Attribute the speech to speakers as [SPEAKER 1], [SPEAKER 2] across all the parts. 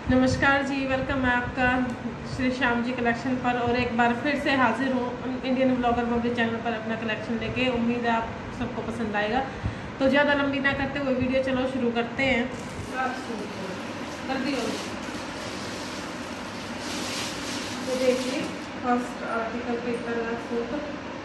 [SPEAKER 1] नमस्कार जी, वेलकम है आपका श्री श्याम जी कलेक्शन पर। और एक बार फिर से हाजिर हूँ इंडियन ब्लॉगर बबली चैनल पर अपना कलेक्शन लेके। उम्मीद है आप सबको पसंद आएगा। तो ज़्यादा लंबी ना करते हुए वीडियो चलो शुरू करते हैं। जल्दी हो। तो देखिए फर्स्ट आर्टिकल पे इतना सूट,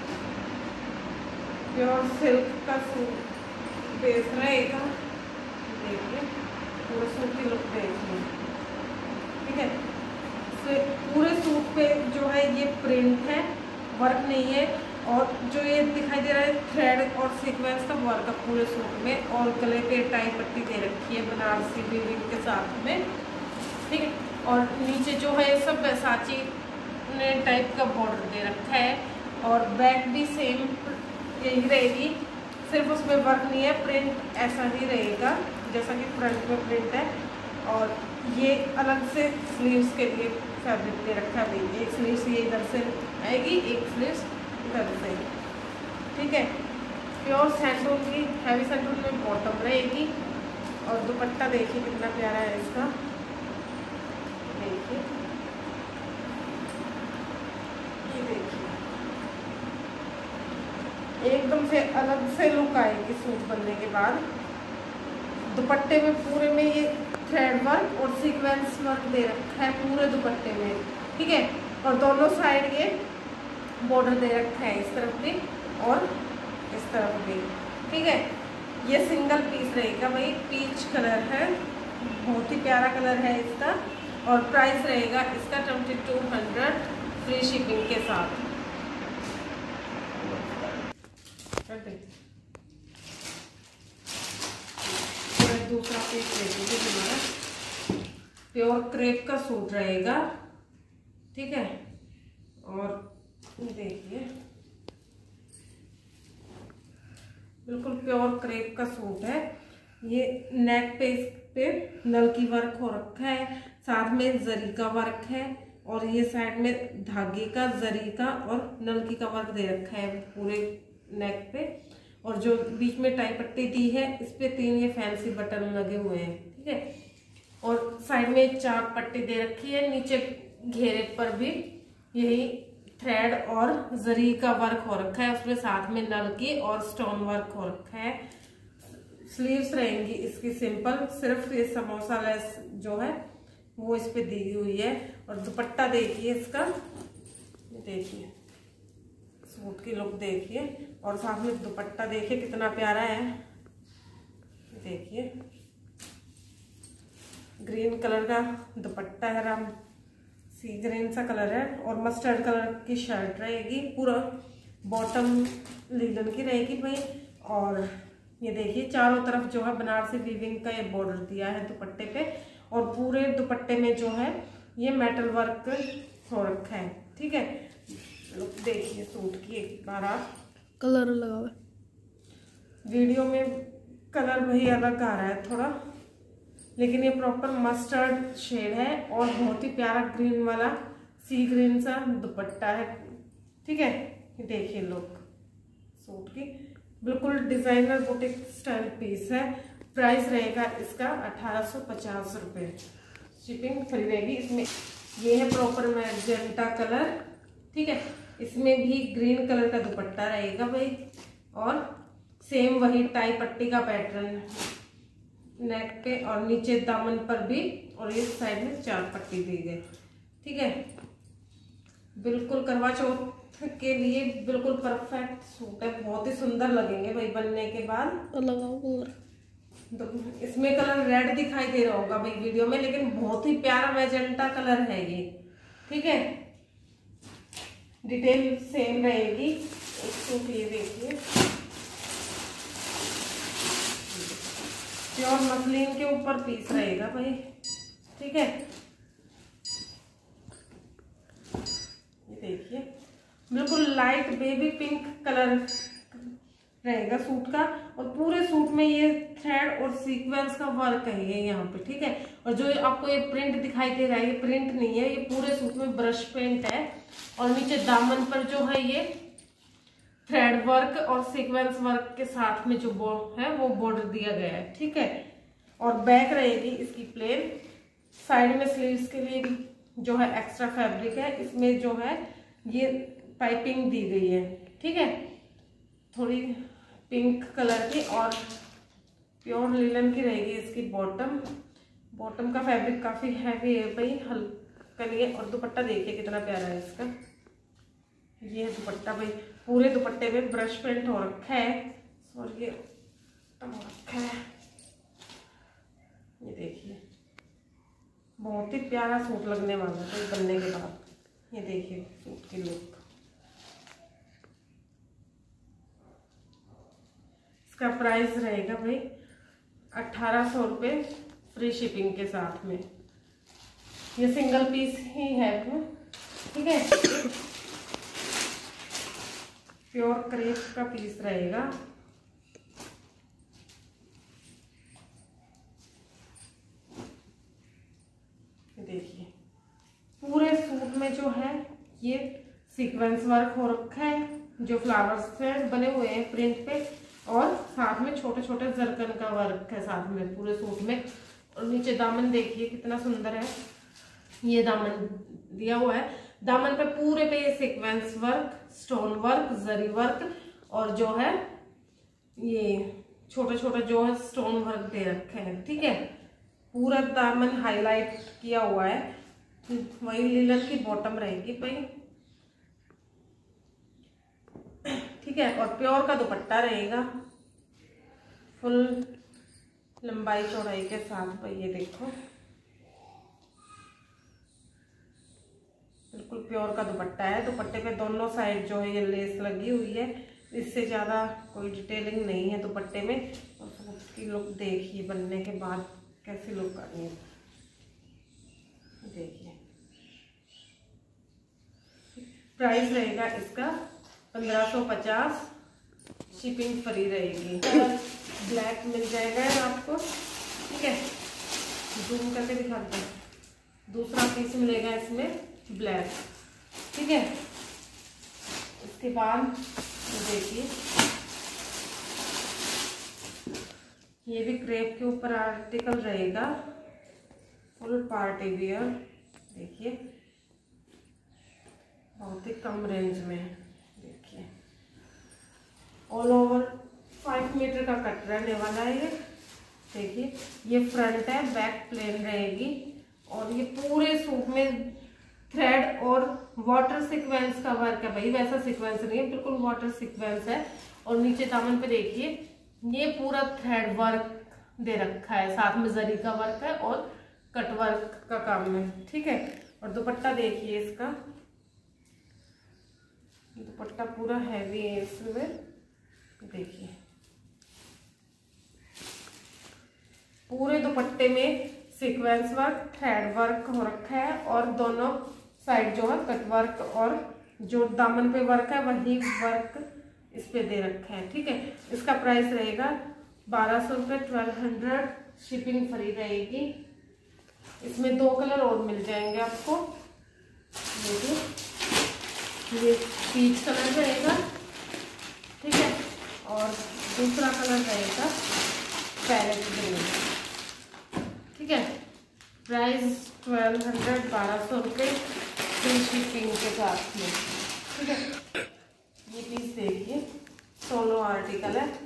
[SPEAKER 1] प्योर सिल्क का सूट बेस रहेगा। देखिए पूरे सूट की लुक देखिए, ठीक है। पूरे सूट पे जो है ये प्रिंट है, वर्क नहीं है। और जो ये दिखाई दे रहा है थ्रेड और सीक्वेंस का वर्क है पूरे सूट में। और गले पे टाई पट्टी दे रखी है बनारसी वीविंग के साथ में, ठीक है। और नीचे जो है सब बैसाची ने टाइप का बॉर्डर दे रखा है। और बैक भी सेम यही रहेगी, सिर्फ उसमें वर्क नहीं है, प्रिंट ऐसा ही रहेगा जैसा कि फ्रंट में प्रिंट है। और ये अलग से स्लीव्स के लिए फैब्रिक दे रखा है। एक स्लीव्स ये इधर से आएगी, एक स्लीव्स इधर से, ठीक है। प्योर सैंडून की, हैवी सैंडून में बॉटम रहेगी। और दुपट्टा देखिए कितना प्यारा है इसका, देखिए ये देखिए एकदम से अलग से लुक आएगी सूट बनने के बाद। दुपट्टे में पूरे में ये थ्रेड वर्क और सीक्वेंस वर्क दे रखा है पूरे दुपट्टे में, ठीक है। और दोनों साइड ये बॉर्डर दे रखा है, इस तरफ भी और इस तरफ भी, ठीक है। ये सिंगल पीस रहेगा भाई, पीच कलर है, बहुत ही प्यारा कलर है इसका। और प्राइस रहेगा इसका 2200 फ्री शिपिंग के साथ। दूसरा पीस ले लीजिए, हमारा प्योर क्रेप का सूट रहेगा, ठीक है। और देखिए बिल्कुल प्योर क्रेप का सूट है। ये नेक पे नल की वर्क हो रखा है, साथ में जरी का वर्क है। और ये साइड में धागे का, जरी का और नलकी का वर्क दे रखा है पूरे नेक पे। और जो बीच में टाई पट्टी दी है इस पे 3 ये फैंसी बटन लगे हुए हैं, ठीक है। और साइड में 4 पट्टी दे रखी है। नीचे घेरे पर भी यही थ्रेड और जरी का वर्क हो रखा है, उसमें साथ में नलकी और स्टोन वर्क हो रखा है। स्लीव्स रहेंगी इसकी सिंपल, सिर्फ ये समोसा लेस जो है वो इस पे दी हुई है। और दुपट्टा देखिए इसका, देखिए सूट की लुक देखिए। और साथ में दुपट्टा देखिए कितना प्यारा है, देखिए ग्रीन कलर का दुपट्टा है, राम सी ग्रीन सा कलर है। और मस्टर्ड कलर की शर्ट रहेगी, पूरा बॉटम लीलन की रहेगी भाई। और ये देखिए चारों तरफ जो है बनारसी वीविंग का ये बॉर्डर दिया है दुपट्टे पे। और पूरे दुपट्टे में जो है ये मेटल वर्क हो रखा है, ठीक है। देखिए सूट की एक बार आप,
[SPEAKER 2] कलर लगा हुआ है
[SPEAKER 1] वीडियो में कलर वही अलग आ रहा है थोड़ा, लेकिन ये प्रॉपर मस्टर्ड शेड है। और बहुत ही प्यारा ग्रीन वाला सी ग्रीन सा दुपट्टा है, ठीक है। देखिए लुक सूट की, बिल्कुल डिजाइनर बुटीक स्टाइल पीस है। प्राइस रहेगा इसका 1850 रुपये, शिपिंग फ्री रहेगी। इसमें ये है प्रॉपर मैजेंटा कलर, ठीक है। इसमें भी ग्रीन कलर का दुपट्टा रहेगा भाई। और सेम वही टाई पट्टी का पैटर्न नेक पे और नीचे दामन पर भी। और इस साइड में 4 पट्टी दी गई, ठीक है। बिल्कुल करवा चौथ के लिए बिल्कुल परफेक्ट सूट है, बहुत ही सुंदर लगेंगे भाई बनने के बाद।
[SPEAKER 2] लगाओ कलर,
[SPEAKER 1] इसमें कलर रेड दिखाई दे रहा होगा भाई वीडियो में, लेकिन बहुत ही प्यारा मैजेंटा कलर है ये, ठीक है। डिटेल सेम रहेगी। एक सूट ये देखिए प्योर मसलिन के ऊपर पीस रहेगा भाई, ठीक है। ये देखिए बिल्कुल लाइट बेबी पिंक कलर रहेगा सूट का। और पूरे सूट में ये थ्रेड और सीक्वेंस का वर्क है ये यहाँ पे, ठीक है। और जो आपको ये प्रिंट दिखाई दे रहा है ये प्रिंट नहीं है, ये पूरे सूट में ब्रश पेंट है। और नीचे दामन पर जो है ये थ्रेड वर्क और सीक्वेंस वर्क के साथ में जो है वो बॉर्डर दिया गया है, ठीक है। और बैक रहेगी इसकी प्लेन, साइड में स्लीव्स के लिए भी जो है एक्स्ट्रा फैब्रिक है, इसमें जो है ये पाइपिंग दी गई है। ठीक है, थोड़ी पिंक कलर की और प्योर लिनन की रहेगी इसकी बॉटम। बॉटम का फैब्रिक काफी हैवी है भाई, हल्का नहीं है। और दुपट्टा देखिए कितना प्यारा है इसका। ये है दुपट्टा भाई, पूरे दुपट्टे में ब्रश पेंट हो रखा है और ये हो रखा है। ये देखिए बहुत ही प्यारा सूट लगने वाला है बनने के बाद। ये देखिए सूट की लुक। इसका प्राइस रहेगा भाई 1800 रुपये फ्री शिपिंग के साथ में। ये सिंगल पीस ही है इसमें। ठीक है, प्योर क्रेप का पीस रहेगा। देखिए पूरे सूट में जो है ये सीक्वेंस वर्क हो रखा है, जो फ्लावर्स से बने हुए हैं प्रिंट पे, और साथ में छोटे छोटे जरकन का वर्क है साथ में पूरे सूट में। और नीचे दामन देखिए कितना सुंदर है, ये दामन दिया हुआ है। दामन पे पूरे पे ये सीक्वेंस वर्क, स्टोन वर्क, जरी वर्क और जो है ये छोटे छोटे जो है स्टोन वर्क दे रखे हैं। ठीक है, पूरा दामन हाईलाइट किया हुआ है। वही लिनन की बॉटम रहेगी भाई। ठीक है, और प्योर का दुपट्टा रहेगा फुल लंबाई चौड़ाई के साथ भाई। ये देखो बिल्कुल प्योर का दुपट्टा है। दुपट्टे पे दोनों साइड जो है ये लेस लगी हुई है। इससे ज्यादा कोई डिटेलिंग नहीं है दुपट्टे में। और सूट की लुक देखिए बनने के बाद कैसी लुक आनी है। देखिए प्राइस रहेगा इसका 1550, शिपिंग फ्री रहेगी। ब्लैक मिल जाएगा आपको। ठीक है, जूम करके दिखाते हैं। दूसरा पीस मिलेगा इसमें ब्लैक। ठीक है, इसके बाद देखिए ये भी क्रेप के ऊपर आर्टिकल रहेगा, फुल पार्टी वियर। देखिए बहुत ही कम रेंज में है। देखिए ऑल ओवर 5 मीटर का कट रहने वाला है ये। देखिए ये फ्रंट है, बैक प्लेन रहेगी। और ये पूरे सूट में थ्रेड और वाटर सीक्वेंस का वर्क है भाई। वैसा सीक्वेंस नहीं है, बिल्कुल वाटर सीक्वेंस है। और नीचे दामन पे देखिए ये पूरा थ्रेड वर्क दे रखा है, साथ में जरी का वर्क है और कट वर्क का काम है। ठीक है, और दुपट्टा देखिए इसका, दुपट्टा पूरा हैवी है इसमें। देखिए पूरे दुपट्टे में सीक्वेंस वर्क, थ्रेड वर्क हो रखा है और दोनों साइड जो है कट वर्क और जो दामन पे वर्क है वही वर्क इस पे दे रखा है। ठीक है, इसका प्राइस रहेगा 1200 रुपये, 1200, शिपिंग फ्री रहेगी। इसमें 2 कलर और मिल जाएंगे आपको। देखिए ये पीच कलर रहेगा। ठीक है, और दूसरा कलर रहेगा पैरेट ग्रीन। ठीक है, प्राइस 1200 रुपये फ्री शिपिंग के साथ में। ठीक है, ये पीस देखिए सोलो आर्टिकल है।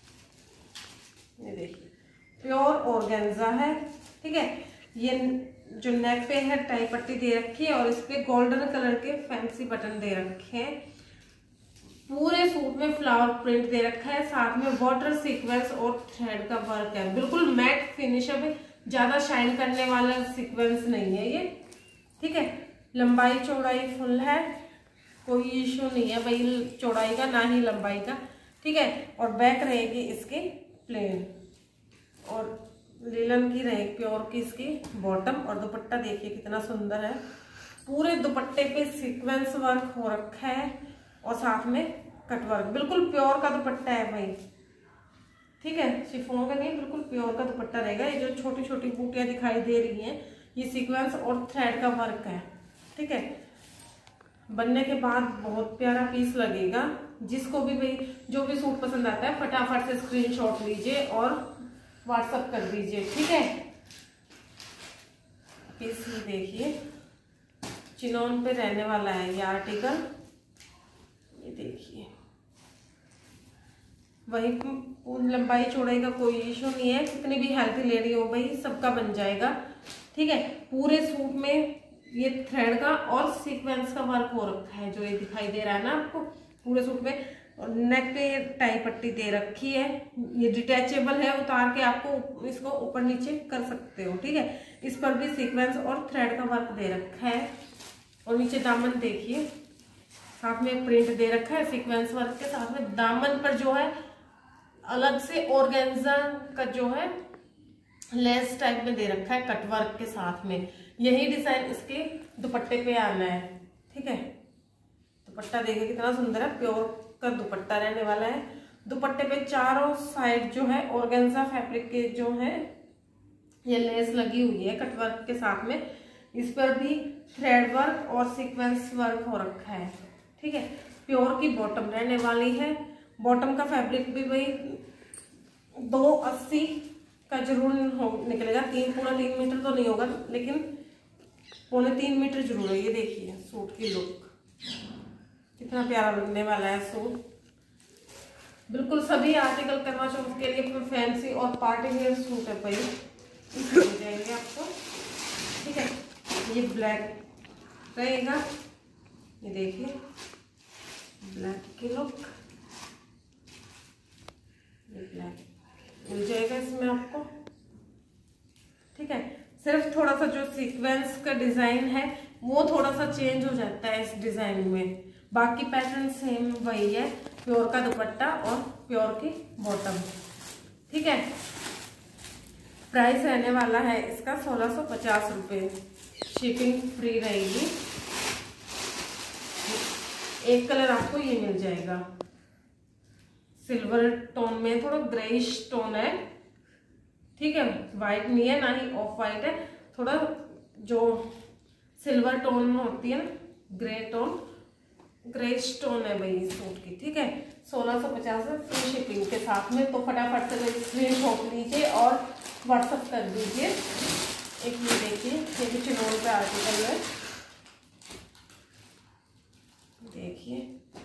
[SPEAKER 1] ये देखिए प्योर ऑर्गेन्जा है। ठीक है, ये जो नेक पे है टाई पट्टी दे रखी है और इस पे गोल्डन कलर के फैंसी बटन दे रखे हैं। पूरे सूट में फ्लावर प्रिंट दे रखा है, साथ में वाटर सीक्वेंस और थ्रेड का वर्क है। बिल्कुल मैट फिनिश है, ज्यादा शाइन करने वाला सीक्वेंस नहीं है ये। ठीक है, लंबाई चौड़ाई फुल है, कोई इशू नहीं है भाई चौड़ाई का ना ही लंबाई का। ठीक है, और बैक रहेगी इसकी प्लेन और लिनन की रहेगी प्योर की इसकी बॉटम। और दुपट्टा देखिए कितना सुंदर है, पूरे दुपट्टे पे सीक्वेंस वर्क हो रखा है और साथ में कट वर्क। बिल्कुल प्योर का दुपट्टा है भाई। ठीक है, शिफॉन का नहीं, बिल्कुल प्योर का दुपट्टा रहेगा। ये जो छोटी छोटी बूटियां दिखाई दे रही हैं ये सीक्वेंस और थ्रेड का वर्क है। ठीक है, बनने के बाद बहुत प्यारा पीस लगेगा। जिसको भी भाई जो भी सूट पसंद आता है फटाफट से स्क्रीनशॉट लीजिए और व्हाट्सएप कर दीजिए। ठीक है, पीस देखिए चिनोन पे रहने वाला है ये आर्टिकल। ये देखिए वही लंबाई चौड़ाई का कोई इशू नहीं है, कितनी भी हेल्थी लेडी हो भाई सबका बन जाएगा। ठीक है, पूरे सूट में ये थ्रेड का और सीक्वेंस का वर्क हो रखा है, जो ये दिखाई दे रहा है ना आपको पूरे सूट में। और नेक पे ये टाई पट्टी दे रखी है, ये डिटैचेबल है, उतार के आपको इसको ऊपर नीचे कर सकते हो। ठीक है, इस पर भी सीक्वेंस और थ्रेड का वर्क दे रखा है। और नीचे दामन देखिए साथ में प्रिंट दे रखा है सीक्वेंस वर्क के साथ में। दामन पर जो है अलग से ऑर्गेन्जा का जो है लेस टाइप में दे रखा है कट वर्क के साथ में। यही डिजाइन इसके दुपट्टे पे आना है। ठीक है, दुपट्टा देखिए कितना सुंदर है, प्योर का दुपट्टा रहने वाला है। दुपट्टे पे चारों साइड जो है ऑर्गेन्जा फैब्रिक के जो है ये लेस लगी हुई है कट वर्क के साथ में। इस पर भी थ्रेड वर्क और सीक्वेंस वर्क हो रखा है। ठीक है, प्योर की बॉटम रहने वाली है। बॉटम का फैब्रिक भी वही 280 का जरूर निकलेगा, पूरा 3 मीटर तो नहीं होगा लेकिन 2.25 मीटर जरूर है। ये देखिए सूट की लुक कितना प्यारा लगने वाला है सूट। बिल्कुल सभी आर्टिकल करवा चौथ के लिए फैंसी और पार्टी वेयर सूट है भाई, मिल जाएंगे आपको। ठीक है, ये ब्लैक रहेगा, ये देखिए ब्लैक की लुक, ये ब्लैक मिल जाएगा इसमें आपको। ठीक है, सिर्फ थोड़ा सा जो सीक्वेंस का डिजाइन है वो थोड़ा सा चेंज हो जाता है इस डिजाइन में, बाकी पैटर्न सेम वही है, प्योर का दुपट्टा और प्योर की बॉटम। ठीक है, प्राइस रहने वाला है इसका 1650 रुपये, शिपिंग फ्री रहेगी। एक कलर आपको ये मिल जाएगा सिल्वर टोन में, थोड़ा ग्रेइश टोन है। ठीक है, व्हाइट नहीं है ना ही ऑफ व्हाइट है, थोड़ा जो सिल्वर टोन होती है ना ग्रे टोन, ग्रेइश टोन है भाई सूट की। ठीक है, 1650 है फ्री शिपिंग के साथ में। तो फटाफट से स्क्रीनशॉट लीजिए और व्हाट्सएप कर दीजिए। एक ये देखिए ये भी चिनोन पे आर्टिकल है, देखिए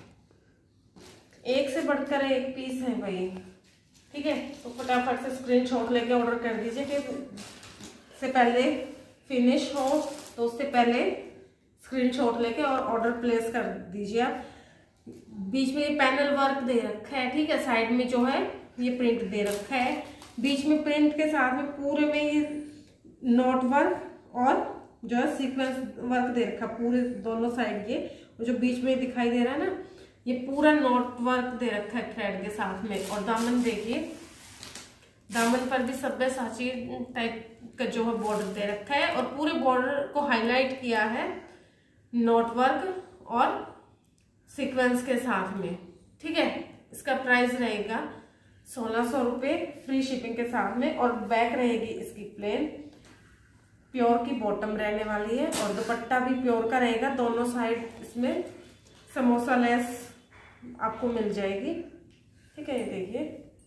[SPEAKER 1] एक से बढ़कर एक पीस है भाई। ठीक है, तो फटाफट से स्क्रीनशॉट लेके ऑर्डर कर दीजिए कि से पहले फिनिश हो, तो उससे पहले स्क्रीनशॉट लेके और ऑर्डर प्लेस कर दीजिए आप। बीच में ये पैनल वर्क दे रखा है। ठीक है, साइड में जो है ये प्रिंट दे रखा है, बीच में प्रिंट के साथ में पूरे में ये नॉट वर्क और जो है सीक्वेंस वर्क दे रखा पूरे दोनों साइड। ये जो बीच में दिखाई दे रहा है ना ये पूरा नॉट वर्क दे रखा है थ्रेड के साथ में। और दामन देखिए, दामन पर भी सब्यसाची टाइप का जो है बॉर्डर दे रखा है और पूरे बॉर्डर को हाईलाइट किया है नॉट वर्क और सीक्वेंस के साथ में। ठीक है, इसका प्राइस रहेगा 1600 रुपये फ्री शिपिंग के साथ में। और बैक रहेगी इसकी प्लेन, प्योर की बॉटम रहने वाली है और दुपट्टा भी प्योर का रहेगा। दोनों साइड इसमें समोसा लेस आपको मिल जाएगी। ठीक है, ये देखिए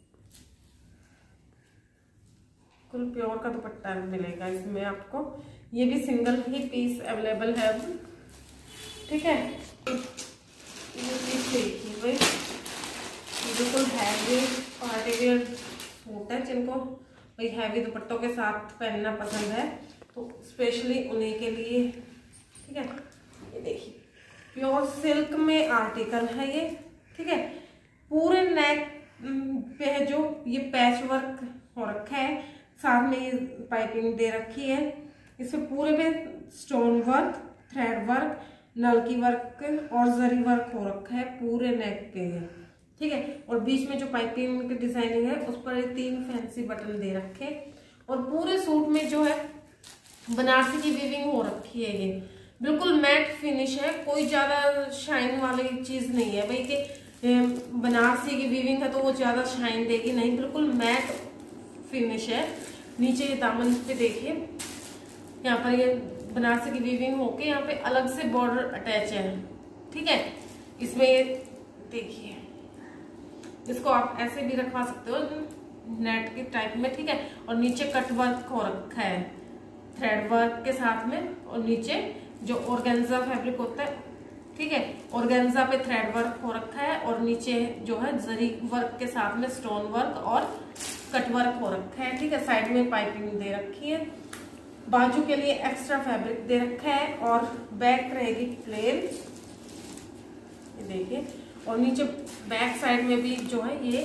[SPEAKER 1] कुल प्योर का दुपट्टा मिलेगा इसमें आपको। ये भी सिंगल ही पीस अवेलेबल है अब। ठीक है, ये पीस देखिए भाई, बिल्कुल हैवी पार्टी वेयर सूट है, जिनको भाई हैवी दुपट्टों के साथ पहनना पसंद है तो स्पेशली उन्हीं के लिए। ठीक है, ये देखिए प्योर सिल्क में आर्टिकल है ये। ठीक है, पूरे नेक पे है जो ये पैच वर्क हो रखा है, साथ में ये पाइपिंग दे रखी है। इसमें पूरे पे स्टोन वर्क, थ्रेड वर्क, नलकी वर्क और जरी वर्क हो रखा है पूरे नेक पे है। ठीक है, और बीच में जो पाइपिंग की डिजाइनिंग है उस पर 3 फैंसी बटन दे रखे और पूरे सूट में जो है बनारसी की वीविंग हो रखी है। ये बिल्कुल मैट फिनिश है, कोई ज्यादा शाइन वाली चीज नहीं है भाई कि बनारसी की वीविंग है तो वो ज्यादा शाइन देगी, नहीं, बिल्कुल मैट फिनिश है। नीचे ये दामन पे देखिए, यहाँ पर ये बनारसी की वीविंग होके यहाँ पे अलग से बॉर्डर अटैच है। ठीक है, इसमें ये देखिए, इसको आप ऐसे भी रखवा सकते हो नेट के टाइप में। ठीक है, और नीचे कट वर्क हो रखा है थ्रेड वर्क के साथ में, और नीचे जो ऑर्गेन्जा फैब्रिक होता है, ठीक है, ऑर्गेन्जा पे थ्रेड वर्क हो रखा है, और नीचे जो है जरी वर्क के साथ में स्टोन वर्क और कट वर्क हो रखा है, ठीक है। साइड में पाइपिंग दे रखी है, बाजू के लिए एक्स्ट्रा फैब्रिक दे रखा है, और बैक रहेगी प्लेन, ये देखिए। और नीचे बैक साइड में भी जो है ये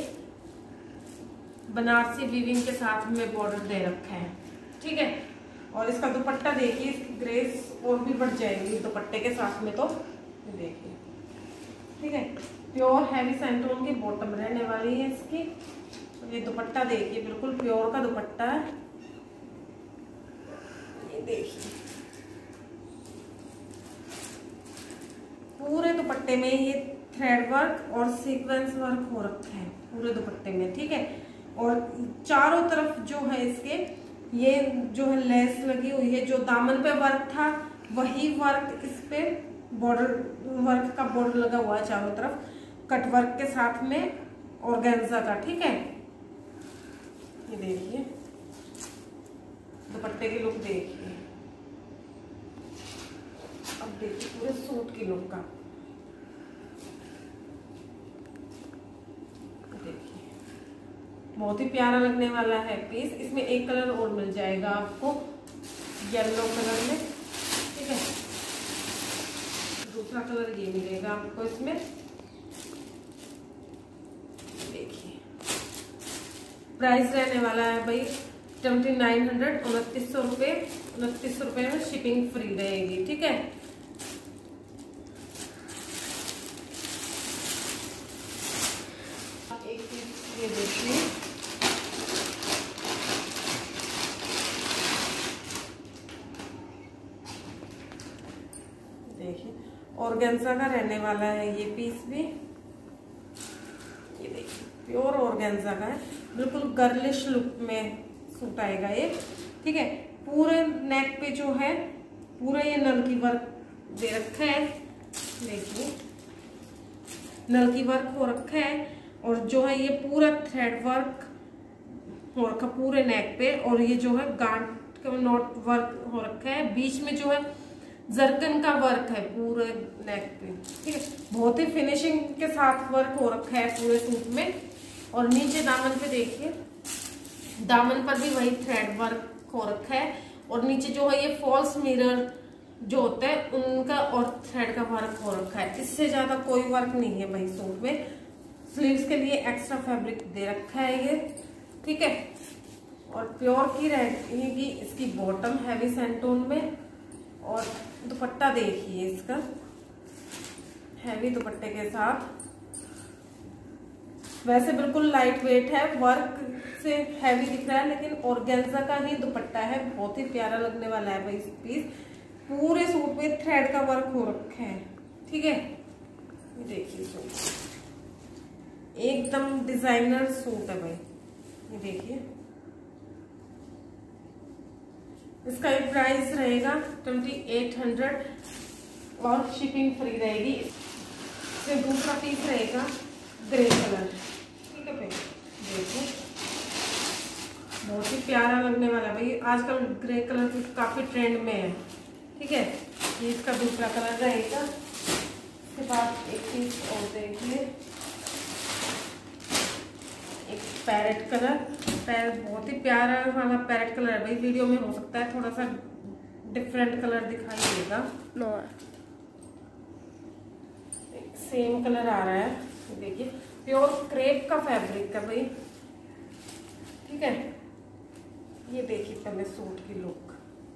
[SPEAKER 1] बनारसी वीविंग के साथ में बॉर्डर दे रखा है, ठीक है। और इसका दुपट्टा देखिए, इसकी ग्रेस और भी बढ़ जाएगी दुपट्टे के साथ में, तो देखिए, ठीक है। प्योर हैवी सैंटून की बॉटम रहने वाली है इसकी। ये दुपट्टा देखिए, बिल्कुल प्योर का दुपट्टा है, ये देखिए। पूरे दुपट्टे में ये थ्रेड वर्क और सीक्वेंस वर्क हो रखा है पूरे दुपट्टे में, ठीक है। और चारों तरफ जो है इसके ये जो है लेस लगी हुई है, जो दामन पे वर्क था वही वर्क इस पे बॉर्डर वर्क का बॉर्डर लगा हुआ है चारों तरफ, कट वर्क के साथ में ऑर्गेन्जा का, ठीक है। ये देखिए दुपट्टे की लुक देखिए। अब देखिए पूरे सूट की लुक का, देखिए बहुत ही प्यारा लगने वाला है पीस। इसमें एक कलर और मिल जाएगा आपको, येलो कलर में, ठीक है। दूसरा कलर ये मिलेगा आपको इसमें, देखिए। प्राइस रहने वाला है भाई 2900, 2900 रुपये। 2900 रुपये में शिपिंग फ्री रहेगी, ठीक है। एक पीस ये देखिए, देखिए ऑर्गेन्जा का रहने वाला है ये पीस भी, ये देखिए प्योर ऑर्गेन्जा का है, बिल्कुल गर्लिश लुक में सूट आएगा ये, ठीक है। पूरे नेक पे जो है पूरा ये नलकी वर्क दे रखा है, देखिए नलकी वर्क हो रखा है, और जो है ये पूरा थ्रेड वर्क हो रखा पूरे नेक पे, और ये जो है गांठ का नॉट वर्क हो रखा है, बीच में जो है जरकन का वर्क है पूरे नेक पे, ठीक है। बहुत ही फिनिशिंग के साथ वर्क हो रखा है पूरे सूट में। और नीचे दामन पे देखिए, दामन पर भी वही थ्रेड वर्क हो रखा है, और नीचे जो है ये फॉल्स मिरर जो होता है उनका और थ्रेड का वर्क हो रखा है। इससे ज्यादा कोई वर्क नहीं है भाई सूट में। स्लीव्स के लिए एक्स्ट्रा फैब्रिक दे रखा है ये, ठीक है। और प्योर की रहेगी इसकी बॉटम हैवी सैंटून में, और दुपट्टा देखिए इसका हैवी दुपट्टे के साथ। वैसे बिल्कुल लाइट वेट है, वर्क से हैवी दिख रहा है, लेकिन ऑर्गेन्जा का ही दुपट्टा है, बहुत ही प्यारा लगने वाला है भाई पीस। पूरे सूट में थ्रेड का वर्क हो रखा है, ठीक है। ये देखिए सूट एकदम डिजाइनर सूट है भाई, ये देखिए। इसका प्राइस रहेगा 2800 और शिपिंग फ्री रहेगी। इसमें दूसरा पीस रहेगा ग्रे कलर, ठीक है भाई, देखिए बहुत ही प्यारा लगने वाला भाई। आजकल ग्रे कलर की काफी ट्रेंड में है, ठीक है। ये इसका दूसरा कलर रहेगा। इसके बाद एक पीस और देखिए, एक पैरेट कलर, बहुत ही प्यारा वाला पैरेट कलर है भाई। वीडियो में हो सकता है थोड़ा सा डिफरेंट कलर दिखाई देगा, सेम कलर आ रहा है, देखिए प्योर क्रेप का फैब्रिक है भाई, ठीक है। ये देखिए पहले सूट की लुक,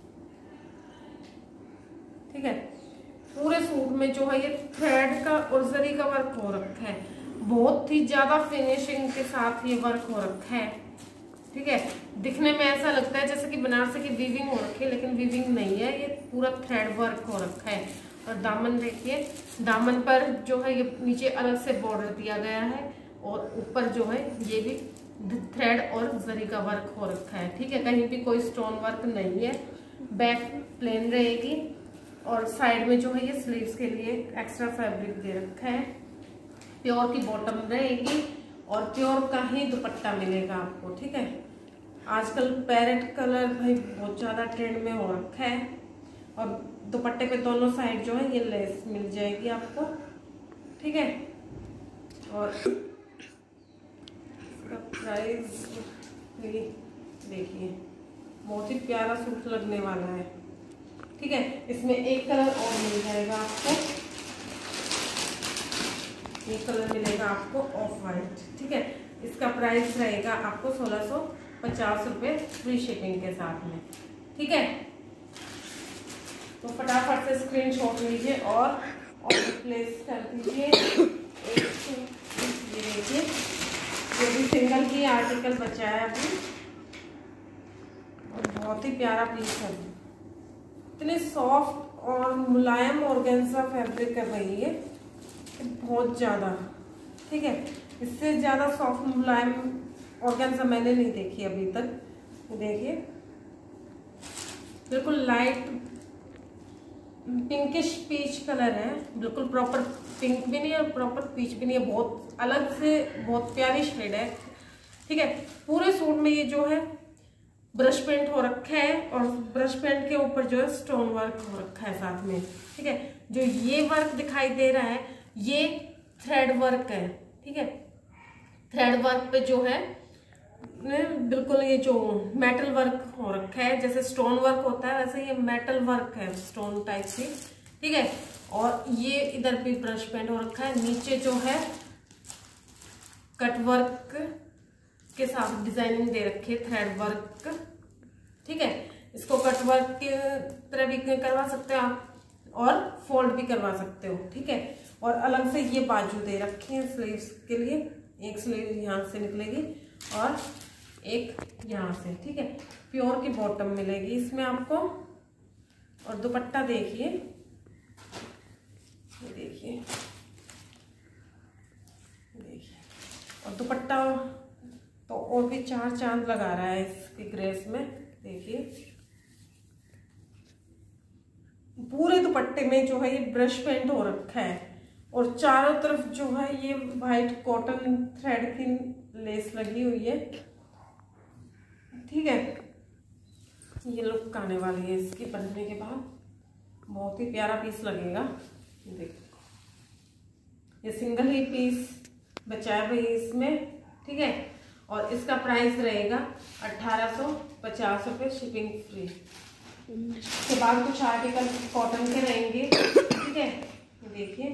[SPEAKER 1] ठीक है। पूरे सूट में जो है ये थ्रेड का और जरी का वर्क हो रखा है, बहुत ही ज्यादा फिनिशिंग के साथ ये वर्क हो रखा है, ठीक है। दिखने में ऐसा लगता है जैसे कि बनारसी की वीविंग हो रखी है, लेकिन वीविंग नहीं है, ये पूरा थ्रेड वर्क हो रखा है। और दामन देखिए, दामन पर जो है ये नीचे अलग से बॉर्डर दिया गया है, और ऊपर जो है ये भी थ्रेड और जरी का वर्क हो रखा है, ठीक है। कहीं भी कोई स्टोन वर्क नहीं है। बैक प्लेन रहेगी, और साइड में जो है ये स्लीव्स के लिए एक्स्ट्रा फैब्रिक दे रखा है। प्योर की बॉटम रहेगी, और प्योर का ही दुपट्टा मिलेगा आपको, ठीक है। आजकल पैरेट कलर भाई बहुत ज़्यादा ट्रेंड में हो रखा है। और दुपट्टे पे दोनों साइड जो है ये लेस मिल जाएगी आपको, ठीक है। और इसका प्राइस देखिए, बहुत ही प्यारा सूट लगने वाला है, ठीक है। इसमें एक कलर और मिल जाएगा आपको, एक कलर मिलेगा आपको ऑफ वाइट, ठीक है। इसका प्राइस रहेगा आपको 1650 रुपये फ्री शिपिंग के साथ में, ठीक है। तो फटाफट से स्क्रीनशॉट लीजिए और ऑर्डर प्लेस कर दीजिए। ये देखिए, ये भी सिंगल ही आर्टिकल बचा है अभी और बहुत ही प्यारा पीस है। इतने सॉफ्ट और मुलायम ऑर्गेन्जा फैब्रिक कर रही है बहुत ज़्यादा, ठीक है। इससे ज़्यादा सॉफ्ट मुलायम ऑर्गेन्जा मैंने नहीं देखी अभी तक। देखिए बिल्कुल लाइट पिंकिश पीच कलर है, बिल्कुल प्रॉपर पिंक भी नहीं है और प्रॉपर पीच भी नहीं है, बहुत अलग से बहुत प्यारी शेड है, ठीक है। पूरे सूट में ये जो है ब्रश पेंट हो रखा है और ब्रश पेंट के ऊपर जो है स्टोन वर्क हो रखा है साथ में, ठीक है। जो ये वर्क दिखाई दे रहा है ये थ्रेड वर्क है, ठीक है। थ्रेड वर्क पे जो है बिल्कुल ये जो मेटल वर्क हो रखा है, जैसे स्टोन वर्क होता है वैसे ये मेटल वर्क है, स्टोन टाइप से, ठीक है। और ये इधर भी ब्रश पेंट हो रखा है, नीचे जो है कट वर्क के साथ डिजाइनिंग दे रखी है, थ्रेड वर्क, ठीक है। इसको कट वर्क की तरह भी करवा सकते हो आप और फोल्ड भी करवा सकते हो, ठीक है। और अलग से ये बाजू दे रखी है स्लीव्स के लिए, एक स्लीव यहाँ से निकलेगी और एक यहाँ से, ठीक है। प्योर की बॉटम मिलेगी इसमें आपको। और दुपट्टा देखिए, ये देखिए, देखिए। और दुपट्टा तो और भी चार चांद लगा रहा है इसकी ग्रेस में, देखिए। पूरे दुपट्टे में जो है ये ब्रश पेंट हो रखा है और चारों तरफ जो है ये वाइट कॉटन थ्रेड की लेस लगी हुई है, ठीक है। ये लुक आने वाली है इसकी बनने के बाद, बहुत ही प्यारा पीस लगेगा। देखो ये सिंगल ही पीस बचा है भाई इसमें, ठीक है। और इसका प्राइस रहेगा 1850 रुपये शिपिंग फ्री। इसके बाद कुछ आर्टिकल कॉटन के रहेंगे, ठीक है। देखिए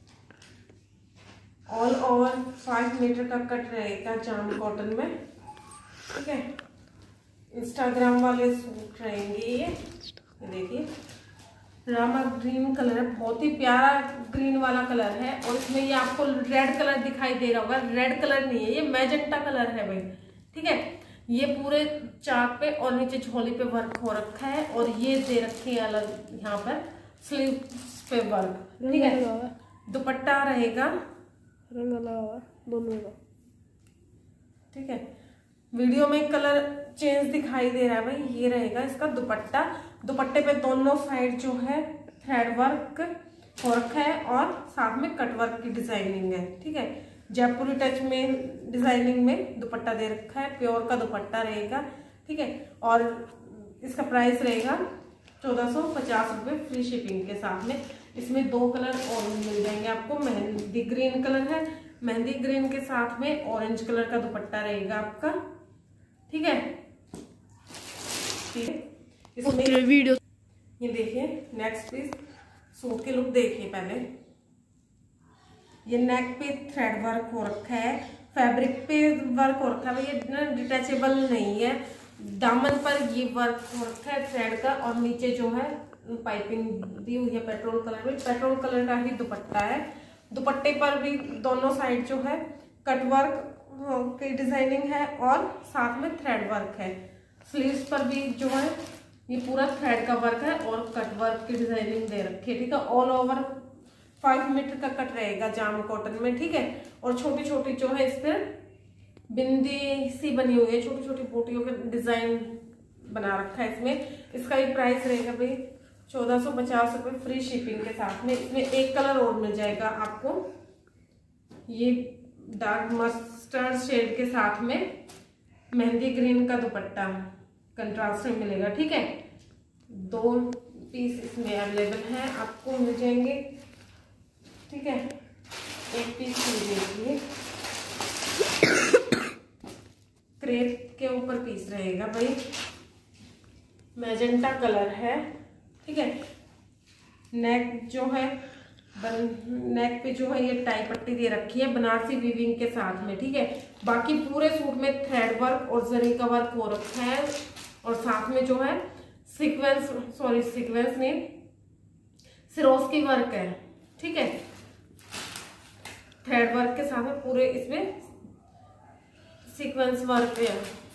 [SPEAKER 1] ऑल ओवर 5 मीटर का कट रहेगा जाम कॉटन में, ठीक है। इंस्टाग्राम वाले सूट रहेंगे ये देखिए। रामा ग्रीन कलर है, बहुत ही प्यारा ग्रीन वाला कलर है और इसमें ये आपको रेड कलर दिखाई दे रहा होगा, रेड कलर नहीं है ये मैजेंटा कलर है भाई, ठीक है। ये पूरे चाक पे और नीचे झोली पे वर्क हो रखा है और ये दे रखी है अलग यहाँ पर स्लीव पे वर्क, ठीक है। दुपट्टा रहेगा
[SPEAKER 2] रंग लगा हुआ दोनों का,
[SPEAKER 1] ठीक है। वीडियो में कलर चेंज दिखाई दे रहा है भाई, ये रहेगा इसका दुपट्टा। दुपट्टे पे दोनों साइड जो है थ्रेड वर्क हो रखा है और साथ में कट वर्क की डिजाइनिंग है, ठीक है। जयपुरी टच में डिजाइनिंग में दुपट्टा दे रखा है, प्योर का दुपट्टा रहेगा, ठीक है। और इसका प्राइस रहेगा 1450 रुपये फ्री शिपिंग के साथ में। इसमें 2 कलर और मिल जाएंगे आपको, मेहंदी ग्रीन कलर है, मेहंदी ग्रीन के साथ में ऑरेंज कलर का दुपट्टा रहेगा आपका, ठीक है। इसमें
[SPEAKER 2] वीडियो
[SPEAKER 1] ये देखिए नेक्स्ट पीस, सूट की लुक देखिए पहले। ये नेक पे थ्रेड वर्क हो रखा है, फैब्रिक पे वर्क हो रखा है, ये ना डिटैचेबल नहीं है। दामन पर ये वर्क हो रखा है थ्रेड का और नीचे जो है पाइपिंग दी हुई है पेट्रोल कलर में, पेट्रोल कलर का ही दुपट्टा है। दुपट्टे पर भी दोनों साइड जो है कट वर्क की डिजाइनिंग है और साथ में थ्रेड वर्क है। स्लीव्स पर भी जो है ये पूरा थ्रेड का वर्क है और कट वर्क की डिजाइनिंग दे रखी है, ठीक है। ऑल ओवर 5 मीटर का कट रहेगा जाम कॉटन में, ठीक है। और छोटी छोटी जो है इस पर बिंदी सी बनी हुई है, छोटी छोटी बूटियों के डिजाइन बना रखा है इसमें। इसका भी प्राइस रहेगा भाई 1450 रुपये फ्री शिपिंग के साथ में। इसमें एक कलर और मिल जाएगा आपको, ये डार्क मस्टर्ड शेड के साथ में मेहंदी ग्रीन का दुपट्टा कंट्रास्ट में मिलेगा। ठीक है, 2 पीस इसमें अवेलेबल हैं, आपको मिल जाएंगे। ठीक है, एक पीस देखिए, क्रेप के ऊपर पीस रहेगा भाई, मैजेंटा कलर है। ठीक है, नेक जो है नेक पे जो है ये टाई पट्टी दे रखी है बनारसी वीविंग के साथ में। ठीक है, बाकी पूरे सूट में थ्रेड वर्क और जरी का वर्क हो रखा है, और साथ में जो है सीक्वेंस नहीं, सिरोस्की वर्क है। ठीक है, थ्रेड वर्क के साथ में पूरे इसमें सीक्वेंस वर्क है,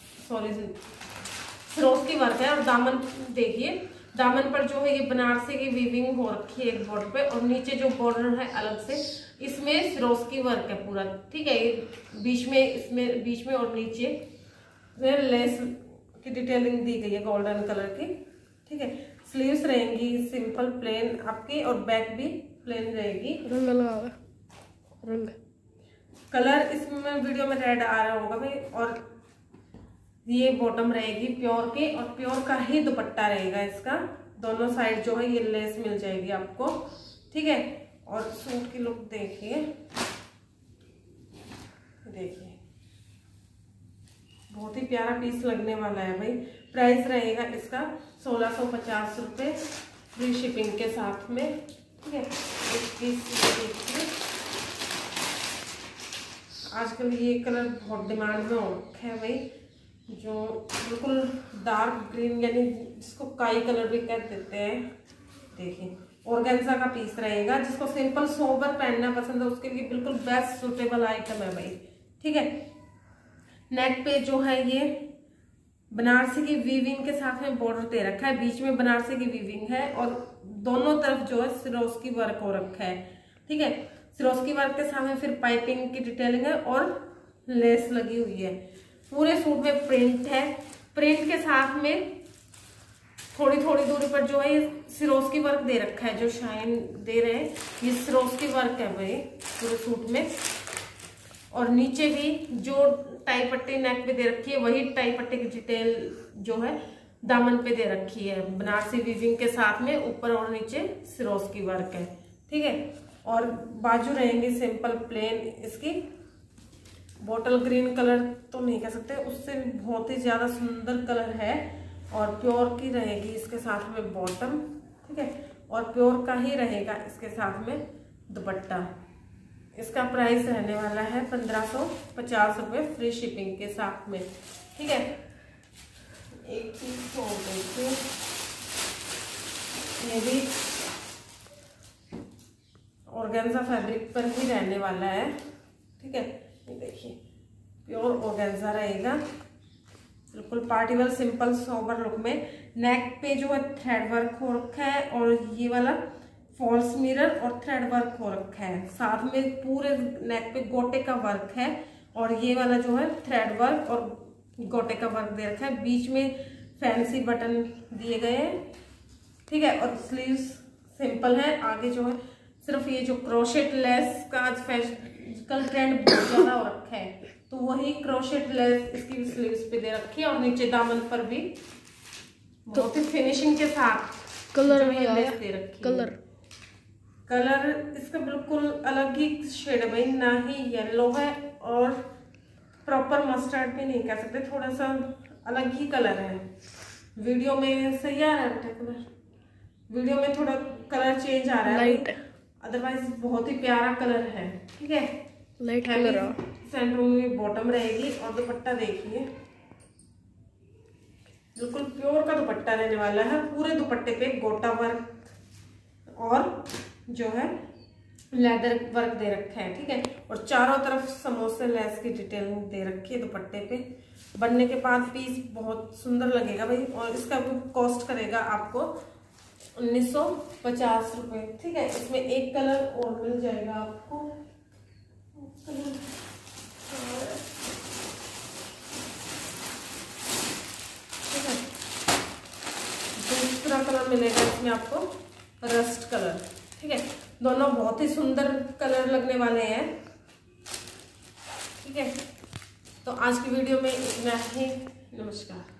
[SPEAKER 1] सिरोस्की वर्क है। और दामन देखिए, दामन पर जो है ये बनारसी की वीविंग हो रखी है एक बॉर्डर पे, और नीचे जो बॉर्डर है अलग से इसमें सिरोस्की वर्क है पूरा। ठीक है, ये बीच में और नीचे लेस की डिटेलिंग दी गई है गोल्डन कलर की। ठीक है, स्लीव्स रहेंगी सिंपल प्लेन आपकी, और बैक भी प्लेन रहेगी।
[SPEAKER 2] रंग लगा हुआ रंग
[SPEAKER 1] कलर इसमें वीडियो में रेड आ रहा होगा भाई। और ये बॉटम रहेगी प्योर की, और प्योर का ही दुपट्टा रहेगा इसका। दोनों साइड जो है ये लेस मिल जाएगी आपको। ठीक है, और सूट की लुक देखिए, बहुत ही प्यारा पीस लगने वाला है भाई। प्राइस रहेगा इसका 1650 रुपये फ्री शिपिंग के साथ में। ठीक है, एक पीस देखिए, आजकल ये कलर बहुत डिमांड में हो रखा है भाई, जो बिल्कुल डार्क ग्रीन यानी जिसको काई कलर भी कह देते हैं। देखिए, ऑर्गेन्जा का पीस रहेगा, जिसको सिंपल सोबर पहनना पसंद है उसके लिए बिल्कुल बेस्ट सूटेबल आइटम है भाई। ठीक है, नेक पे जो है ये बनारसी की वीविंग के साथ में बॉर्डर दे रखा है, बीच में बनारसी की वीविंग है, और दोनों तरफ जो है सिरोस्की वर्क हो रखा है। ठीक है, सिरोस्की वर्क के साथ में फिर पाइपिंग की डिटेलिंग है और लेस लगी हुई है। पूरे सूट में प्रिंट है, प्रिंट के साथ में थोड़ी थोड़ी दूरी पर जो है ये सिरोस्की वर्क दे रखा है, जो शाइन दे रहे हैं ये सिरोस्की वर्क है भाई पूरे सूट में। और नीचे भी जो टाई पट्टी नेक पे दे रखी है वही टाई पट्टी की डिटेल जो है दामन पे दे रखी है, बनारसी वीविंग के साथ में ऊपर और नीचे सिरोस्की वर्क है। ठीक है, और बाजू रहेंगी सिंपल प्लेन, इसकी बॉटल ग्रीन कलर तो नहीं कह सकते, उससे भी बहुत ही ज्यादा सुंदर कलर है, और प्योर की रहेगी इसके साथ में बॉटम। ठीक है, और प्योर का ही रहेगा इसके साथ में दुपट्टा। इसका प्राइस रहने वाला है 1550 रुपये फ्री शिपिंग के साथ में। ठीक है, एक चीज और देखिए, ये भी ऑर्गेन्जा फैब्रिक पर ही रहने वाला है। ठीक है, ये देखिए प्योर ऑर्गेन्जा रहेगा, बिल्कुल पार्टीवेयर सिंपल सोबर लुक में। नेक पे जो है थ्रेड वर्क हो रखा है, और ये वाला फॉल्स मिरर और थ्रेड वर्क हो रखा है, साथ में पूरे नेक पे गोटे का वर्क है, और ये वाला जो है थ्रेड वर्क और गोटे का वर्क दे रखा है। बीच में फैंसी बटन दिए गए हैं। ठीक है, और स्लीव्स सिंपल है। आगे जो है सिर्फ ये जो क्रोशेट लेस का आज फैशनल ट्रेंड बहुत ज्यादा हो रखा है, तो वही क्रोशेट लेस इसकी स्लीव्स पे दे रखी है, और नीचे दामन पर भी बहुत ही फिनिशिंग के साथ
[SPEAKER 2] कलर भी आया।
[SPEAKER 1] दे रखी
[SPEAKER 2] कलर
[SPEAKER 1] इसका बिल्कुल अलग ही शेड है भाई, ना ही येलो है और प्रॉपर मस्टर्ड भी नहीं कह सकते, थोड़ा सा अलग ही कलर है। वीडियो में सही आ रहा है कलर, वीडियो में थोड़ा कलर चेंज आ रहा है
[SPEAKER 2] लाइट,
[SPEAKER 1] अदरवाइज बहुत ही प्यारा कलर है। ठीक है,
[SPEAKER 2] लाइट कलर
[SPEAKER 1] सेंटर में बॉटम रहेगी, और दुपट्टा देखिए बिल्कुल प्योर का दुपट्टा रहने वाला है। पूरे दुपट्टे पे गोटा वर्क और जो है लेदर वर्क दे रखा है। ठीक है, और चारों तरफ समोसे लेस की डिटेलिंग दे रखी है दुपट्टे पे। बनने के बाद पीस बहुत सुंदर लगेगा भाई, और इसका कॉस्ट करेगा आपको 1950 रुपये। ठीक है, इसमें एक कलर और मिल जाएगा आपको, ठीक है, दूसरा कलर मिलेगा इसमें आपको रस्ट कलर। ठीक है, दोनों बहुत ही सुंदर कलर लगने वाले हैं। ठीक है, तो आज की वीडियो में इतना ही। नमस्कार।